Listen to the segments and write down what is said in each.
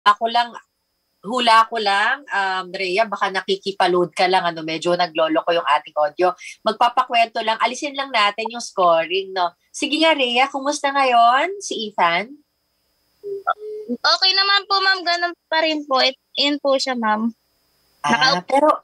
ako lang, hula ko lang, Rhea, baka nakikipaload ka lang, medyo naglolo ko yung ating audio. Magpapakwento lang, alisin lang natin yung scoring, no? Sige nga, Rhea, kumusta ngayon si Ethan? Okay naman po, ma'am. Ganun pa rin po. Yun po siya, ma'am. Pero,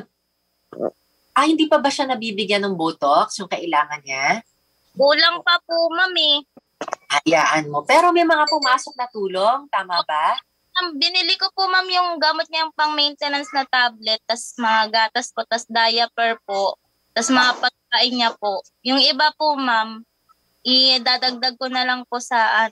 hindi pa ba siya nabibigyan ng Botox, yung kailangan niya? Kulang pa po, ma'am eh. Hayaan mo. Pero may mga pumasok na tulong, tama ba? Binili ko po, ma'am, yung gamot niya pang maintenance na tablet, tas mga gatas po, tas diaper po, tas mga pagkain niya po. Yung iba po, ma'am, idadagdag ko na lang po sa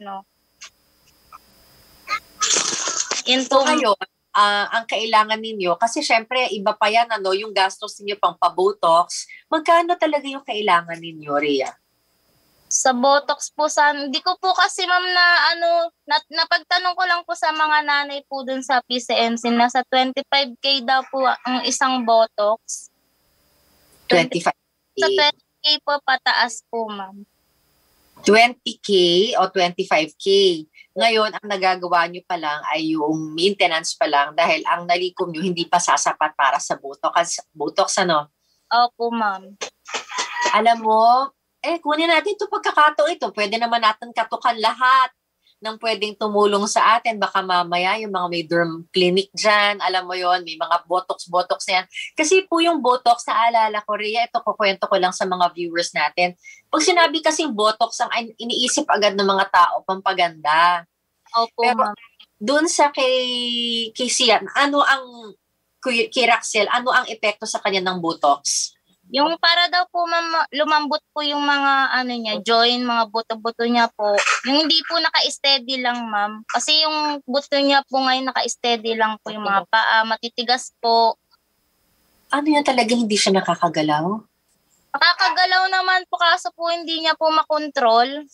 Yun po. So ngayon, ang kailangan ninyo, kasi syempre iba pa yan, yung gastos ninyo pang pabotox, magkano talaga yung kailangan ninyo, Rhea? Sa Botox po, hindi ko po kasi, ma'am, napagtanong ko lang po sa mga nanay po dun sa PCMC, nasa 25K daw po ang isang Botox. 25K? Sa 20K po pataas po, ma'am. 20K o 25K? Ngayon, ang nagagawa nyo pa lang ay yung maintenance pa lang dahil ang nalikom nyo hindi pa sasapat para sa Botox. Botox, Opo, ma'am. Alam mo, kunin natin ito pagkakataon ito. Pwede naman natin katukan lahat ng pwedeng tumulong sa atin. Baka mamaya yung mga may derm clinic dyan, alam mo yon, may mga botox na yan. Kasi po yung botox, naalala ko, Rhea, ito kukwento ko lang sa mga viewers natin. Pag sinabi kasing botox, ang iniisip agad ng mga tao, pampaganda. Opo, pero ma'am. dun sa kay Sian, kay Raxel, ano ang epekto sa kanya ng botox? Yung para daw po, ma'am, lumambot po yung mga niya, joint, mga buto-buto niya po. Yung hindi po naka-steady lang, ma'am. Kasi yung buto niya po ngayon naka-steady lang po, yung mga paa, matitigas po. Ano yan talaga, hindi siya nakakagalaw? Nakakagalaw naman po, kaso po hindi niya po makontrol.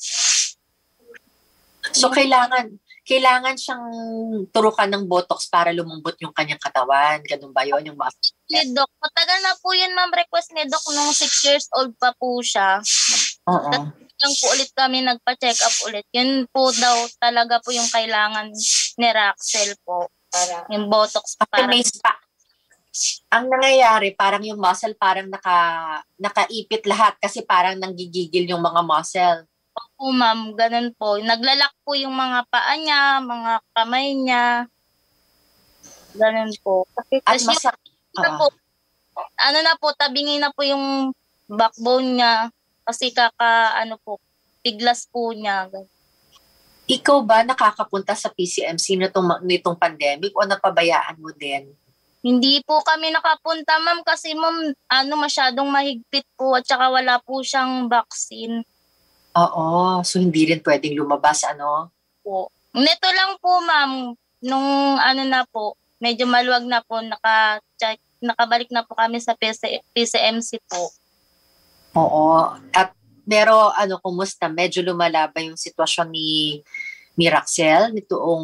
So kailangan siyang turukan ng botox para lumambot yung kanyang katawan. Ganun ba yun? Yung ni Doc, matagal na po yun, ma'am, request ni Doc nung 6 years old pa po siya. Oo. Lang po ulit kami nagpa-check up ulit. Yun po daw talaga po yung kailangan ni Raxel po. Para yung botox para. Ang nangyayari, parang yung muscle parang nakaipit lahat kasi parang nanggigigil yung mga muscle. Opo, ma'am, ganun po. Naglalak po yung mga paa niya, mga kamay niya. Ganun po. At masakit. Po, na po, tabingin na po yung backbone niya kasi piglas po niya. Ikaw ba nakakapunta sa PCMC nitong pandemic o napabayaan mo din? Hindi po kami nakapunta, ma'am, kasi, ma'am, masyadong mahigpit po at saka wala po siyang vaccine. Oo, so hindi rin pwedeng lumabas, Po. Neto lang po, ma'am, nung na po, medyo maluwag na po, nakabalik na po kami sa PCMC po. Oo. Pero kumusta? Medyo lumalaba yung sitwasyon ni Raxel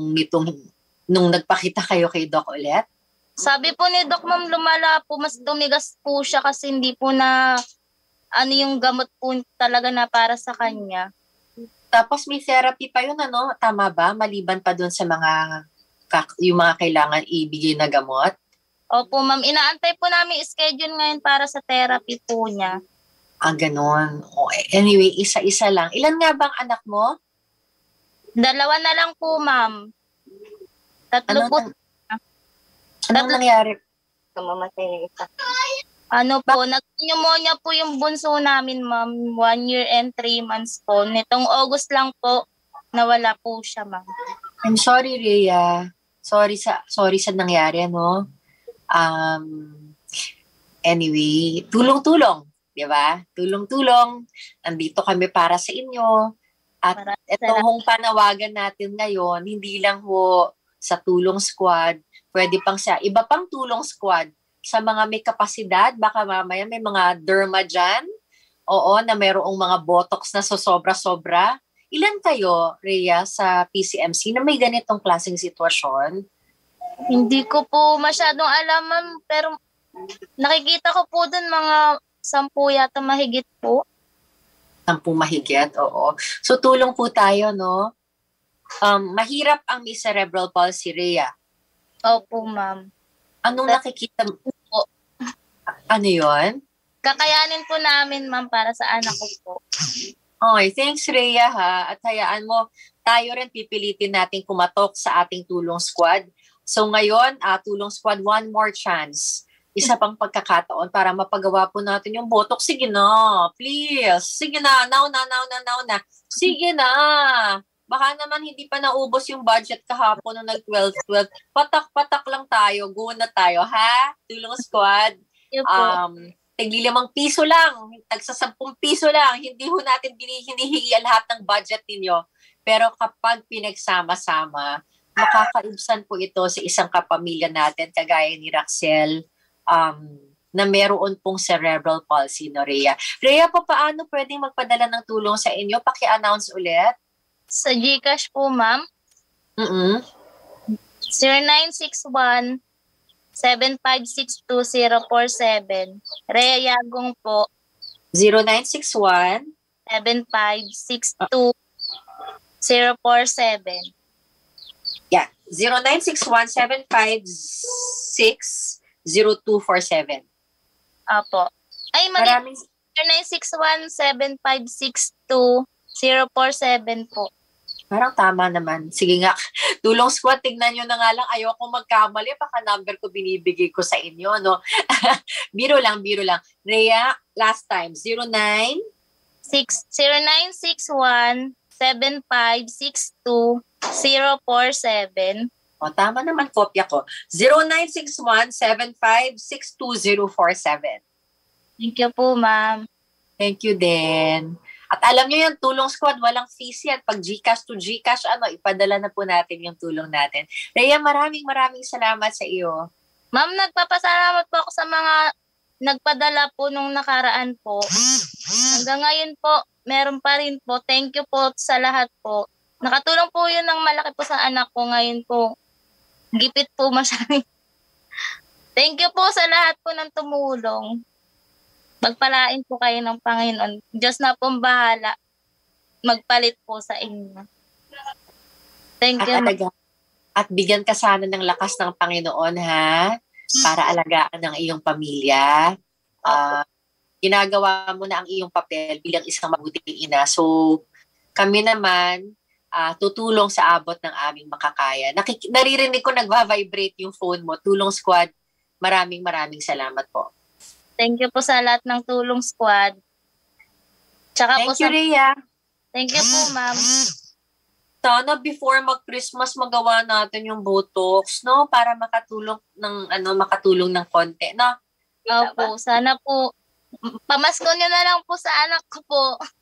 nung nagpakita kayo kay Doc ulit? Sabi po ni Doc, ma'am, lumala po, mas tumigas po siya kasi hindi po na yung gamot po talaga na para sa kanya. Tapos may therapy pa yun, Tama ba? Maliban pa dun sa yung mga kailangan ibigay na gamot? Opo, ma'am. Inaantay po namin schedule ngayon para sa therapy po niya. Ganon. Anyway, isa-isa lang. Ilan nga bang anak mo? 2 na lang po, ma'am. 3 po. Anong nangyari? Kamamatay ng isa. Nag-pneumonia po yung bunso namin, ma'am. 1 year and 3 months po. Nitong August lang po, nawala po siya, ma'am. I'm sorry, Rhea. Sorry sa nangyari, Anyway, tulong-tulong, di ba? Tulong-tulong. Nandito kami para sa inyo. At itong panawagan natin ngayon, hindi lang sa Tulong Squad, pwede pang sa iba pang Tulong Squad, sa mga may kapasidad, baka mamaya may mga derma dyan, na mayroong mga botox na sobra-sobra. Ilan kayo, Rhea, sa PCMC na may ganitong klaseng sitwasyon? Hindi ko po masyadong alam, ma'am, pero nakikita ko po dun mga 10 yata mahigit po. 10 mahigit, oo. So tulong po tayo, Mahirap ang may cerebral palsy, Rhea. Opo, ma'am. Anong nakikita mo? Ano yun? Kakayanin po namin, ma'am, para sa anak ko po. Okay, thanks Rhea ha. At hayaan mo, tayo rin pipilitin natin kumatok sa ating tulong squad. So ngayon, tulong squad, one more chance. Isa pang pagkakataon para mapagawa po natin yung botox. Sige na, please. Sige na, now na. Sige na. Baka naman hindi pa naubos yung budget kahapon nung nag-12-12. Patak-patak lang tayo. Go na tayo, ha? Tulong squad. Tigli ₱5 lang, tagsa ₱10 lang, hindi ho natin hinihingi lahat ng budget ninyo. Pero kapag pinagsama-sama, makakaibsan po ito sa isang kapamilya natin, kagaya ni Raxel, na meron pong cerebral palsy, no, Rhea. Rhea, paano pwedeng magpadala ng tulong sa inyo? Paki-announce ulit. Sa GCash po, ma'am. 0961-7562047. Rhea Yagong po. 0961 7562047. Yeah, 0961-756-0247. Apo. Ay, Maraming 0961-756-2047 po. Parang tama naman. Sige nga, tulong squad, tignan nyo na nga lang. Ayoko magkamali, baka number ko binibigay ko sa inyo, no? Biro lang. Rhea, last time, 0961-756-2047. O, tama naman, kopya ko. 0961-756-2047. Thank you po, ma'am. Thank you din. At alam niyo yan, tulong squad, walang fees yan. Pag GCash to GCash, ipadala na po natin yung tulong natin. Rhea, maraming salamat sa iyo. Ma'am, nagpapasalamat po ako sa mga nagpadala po nung nakaraan po. Hanggang ngayon po, meron pa rin po. Thank you po sa lahat po. Nakatulong po yun ng malaki po sa anak ko ngayon po. Gipit po masyadong. Thank you po sa lahat po ng tumulong. Magpalain po kayo ng Panginoon. Diyos na pong bahala. Magpalit po sa inyo. Thank you. At bigyan ka sana ng lakas ng Panginoon, ha? Para alagaan ang iyong pamilya. Ginagawa mo na ang iyong papel bilang isang mabuting ina. So, kami naman, tutulong sa abot ng aming makakaya. Naririnig ko nagva-vibrate yung phone mo. Tulong squad, maraming salamat po. Thank you po sa lahat ng tulong squad. Tsaka Thank you, Rhea. Thank you po, ma'am. Sana before mag-Christmas magawa natin yung botox, no? Para makatulong ng konti, no? Opo, sana po. Pamasko nyo na lang po sa anak ko po.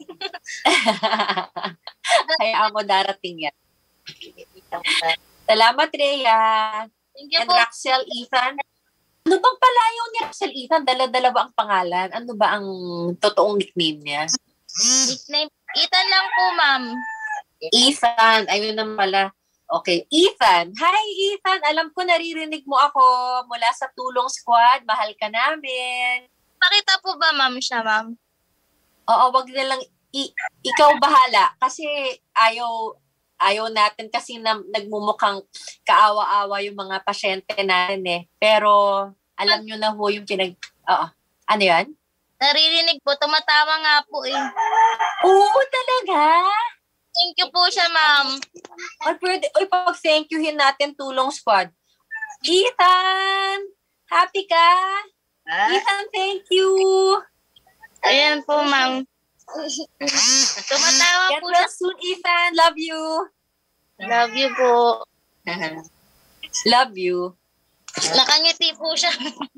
Kaya mo darating yan. Salamat, Rhea. Thank you and po. Raxel, Ethan. Ano bang palayaw ni Raxel, Ethan? Dala-dalawa ang pangalan. Ano ba ang totoong nickname niya? Nickname? Ethan lang po, ma'am. Ethan. Ayun naman pala. Okay. Ethan. Hi, Ethan. Alam ko naririnig mo ako mula sa Tulong Squad. Mahal ka namin. Pakita po ba, ma'am, siya, ma'am? Oo, wag na lang. Ikaw bahala. Kasi ayaw natin kasi nagmumukhang kaawa-awa yung mga pasyente natin eh. Pero alam nyo na ho yung ano yan? Naririnig po. Tumatawa nga po eh. Oo, talaga? Thank you po siya, ma'am. Pag thank youhin natin Tulong Squad. Ethan! Happy ka? Ethan, thank you! Ayan po, ma'am. Tumatawa Get po well siya. soon, Ethan. Love you. Love you po. Love you. Nakangiti po siya.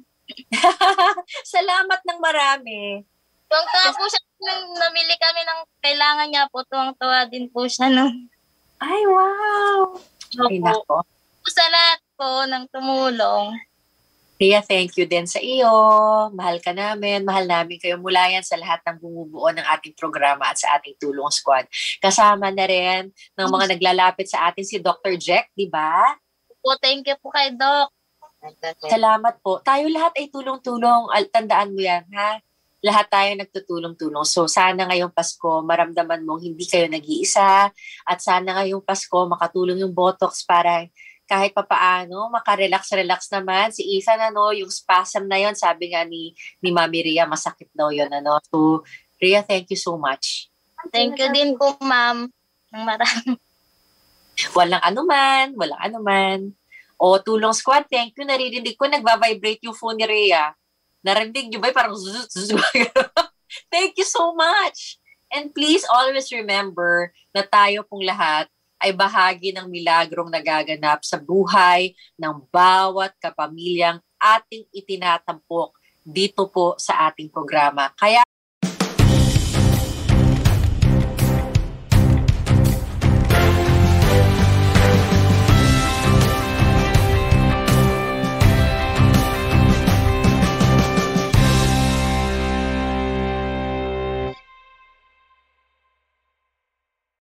Salamat ng marami. Tuwang-tuwa po siya nung namili kami ng kailangan niya po. Tuwang-tuwa din po siya nung. Ay, wow. Ay, nako. Sa lahat po ng tumulong. Rhea, thank you din sa iyo. Mahal ka namin. Mahal namin kayo. Mula yan sa lahat ng bumubuo ng ating programa at sa ating Tulong Squad. Kasama na rin ng mga naglalapit sa atin si Dr. Jack, di ba? Po, thank you po kay Doc. Salamat po. Tayo lahat ay tulong-tulong. Tandaan mo yan, ha? lahat tayo nagtutulong-tulong. So sana ngayong Pasko, maramdaman mong hindi kayo nag-iisa at sana ngayong Pasko makatulong yung Botox para kahit papaano, makarelax-relax naman. Si Ethan, yung spasm na yon, sabi nga ni Mami Rhea, masakit daw yun, So, Rhea, thank you so much. Thank you din po, ma'am. Ng marami. Walang anuman. O, Tulong Squad, thank you. Naririnig ko, nagba-vibrate yung phone ni Rhea. Narinig nyo ba? Parang thank you so much. And please always remember na tayo pong lahat ay bahagi ng milagrong nagaganap sa buhay ng bawat kapamilyang ating itinatampok dito po sa ating programa. Kaya